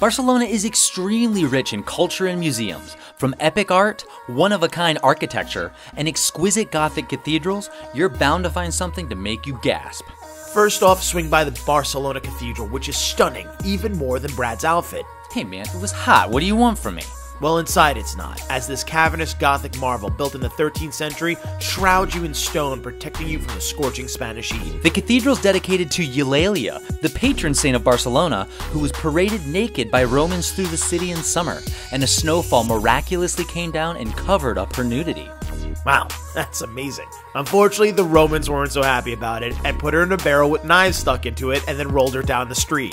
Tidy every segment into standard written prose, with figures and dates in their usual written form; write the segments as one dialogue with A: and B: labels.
A: Barcelona is extremely rich in culture and museums. From epic art, one-of-a-kind architecture, and exquisite Gothic cathedrals, you're bound to find something to make you gasp.
B: First off, swing by the Barcelona Cathedral, which is stunning, even more than Brad's outfit.
A: Hey man, it was hot. What do you want from me?
B: Well, inside it's not, as this cavernous Gothic marvel built in the 13th century shrouds you in stone, protecting you from the scorching Spanish heat.
A: The cathedral's dedicated to Eulalia, the patron saint of Barcelona, who was paraded naked by Romans through the city in summer, and a snowfall miraculously came down and covered up her nudity.
B: Wow, that's amazing. Unfortunately, the Romans weren't so happy about it and put her in a barrel with knives stuck into it and then rolled her down the street.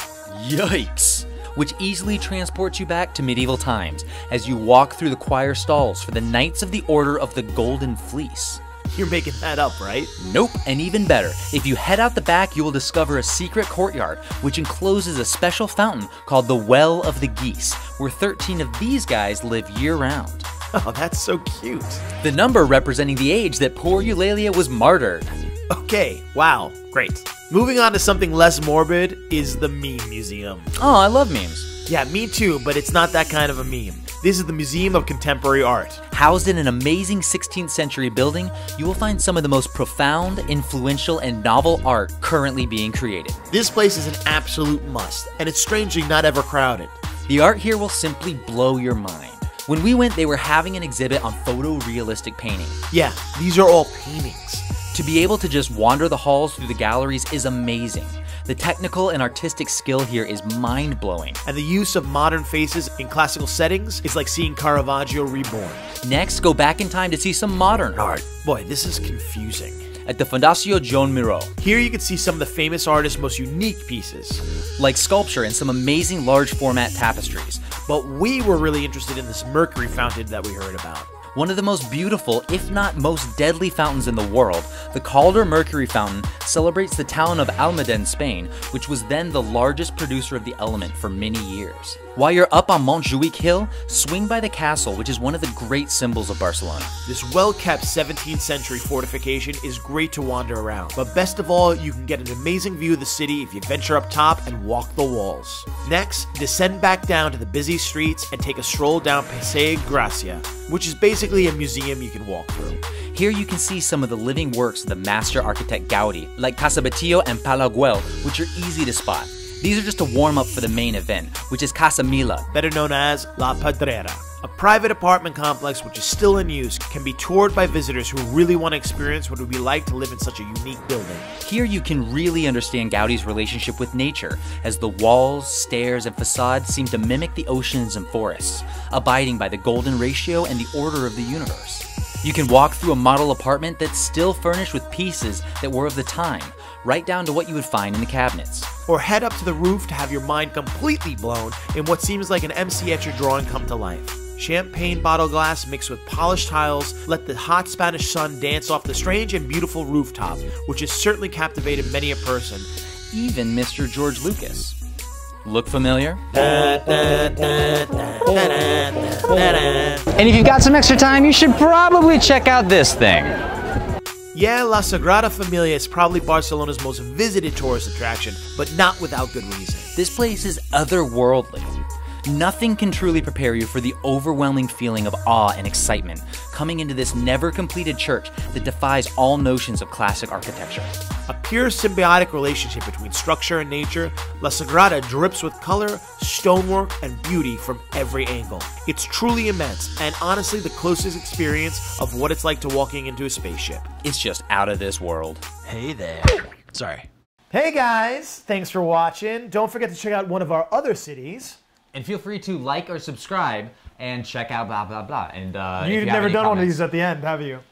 A: Yikes! Which easily transports you back to medieval times as you walk through the choir stalls for the Knights of the Order of the Golden Fleece.
B: You're making that up, right?
A: Nope, and even better, if you head out the back, you will discover a secret courtyard which encloses a special fountain called the Well of the Geese, where 13 of these guys live year-round.
B: Oh, that's so cute.
A: The number representing the age that poor Eulalia was martyred.
B: Okay, wow, great. Moving on to something less morbid is the MEAM Museum.
A: Oh, I love memes.
B: Yeah, me too, but it's not that kind of a meme. This is the Museum of Contemporary Art.
A: Housed in an amazing 16th century building, you will find some of the most profound, influential, and novel art currently being created.
B: This place is an absolute must, and it's strangely not ever crowded.
A: The art here will simply blow your mind. When we went, they were having an exhibit on photorealistic painting.
B: Yeah, these are all paintings.
A: To be able to just wander the halls through the galleries is amazing. The technical and artistic skill here is mind-blowing.
B: And the use of modern faces in classical settings is like seeing Caravaggio reborn.
A: Next, go back in time to see some modern art.
B: Boy, this is confusing.
A: At the Fundacio Joan Miro.
B: Here you can see some of the famous artists' most unique pieces.
A: Like sculpture and some amazing large format tapestries.
B: But we were really interested in this Mercury fountain that we heard about.
A: One of the most beautiful, if not most deadly fountains in the world, the Calder Mercury Fountain celebrates the town of Almadén, Spain, which was then the largest producer of the element for many years. While you're up on Montjuic Hill, swing by the castle, which is one of the great symbols of Barcelona.
B: This well-kept 17th century fortification is great to wander around, but best of all, you can get an amazing view of the city if you venture up top and walk the walls. Next, descend back down to the busy streets and take a stroll down Paseo Gracia, which is basically a museum you can walk through.
A: Here you can see some of the living works of the master architect Gaudi, like Casa Batllo and Guell, which are easy to spot. These are just a warm-up for the main event, which is Casa Mila,
B: better known as La Pedrera. A private apartment complex which is still in use, can be toured by visitors who really want to experience what it would be like to live in such a unique building.
A: Here you can really understand Gaudi's relationship with nature, as the walls, stairs, and facades seem to mimic the oceans and forests, abiding by the golden ratio and the order of the universe. You can walk through a model apartment that's still furnished with pieces that were of the time, right down to what you would find in the cabinets.
B: Or head up to the roof to have your mind completely blown in what seems like an MC Escher drawing come to life. Champagne bottle glass mixed with polished tiles let the hot Spanish sun dance off the strange and beautiful rooftop, which has certainly captivated many a person.
A: Even Mr. George Lucas. Look familiar?
C: And if you've got some extra time, you should probably check out this thing.
B: Yeah, La Sagrada Familia is probably Barcelona's most visited tourist attraction, but not without good reason.
A: This place is otherworldly. Nothing can truly prepare you for the overwhelming feeling of awe and excitement coming into this never-completed church that defies all notions of classic architecture.
B: A pure symbiotic relationship between structure and nature, La Sagrada drips with color, stonework, and beauty from every angle. It's truly immense, and honestly the closest experience of what it's like to walking into a spaceship.
A: It's just out of this world.
C: Hey there. Sorry.
B: Hey guys, thanks for watching. Don't forget to check out one of our other cities.
C: And feel free to like or subscribe and check out blah blah blah. And
B: you've never done one of these at the end, have you?